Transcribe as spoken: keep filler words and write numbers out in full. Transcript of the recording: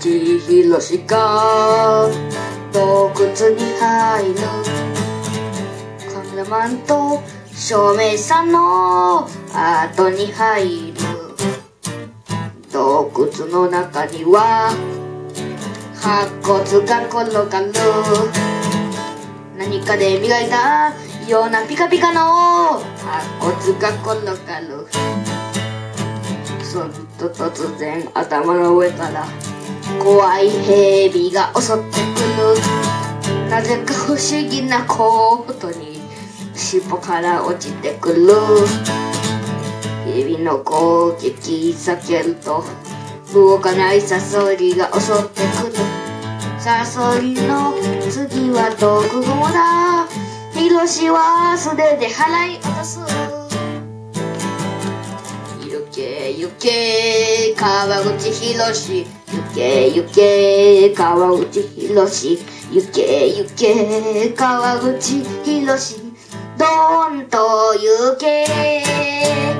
口博士が洞窟に入る。カメラマンと照明さんの後に入る。洞窟の中には白骨が転がる。何かで磨いたようなピカピカの白骨が転がる。そっと突然頭の上から怖い蛇が襲ってくる。なぜか不思議なことに尻尾から落ちてくる。蛇の攻撃避けると動かないサソリが襲ってくる。サソリの次は毒蜘蛛だ。ヒロシは素手で払い落とす。行け行け川口博士、行け行け川口博士、行け行け川口博士、どんと行け。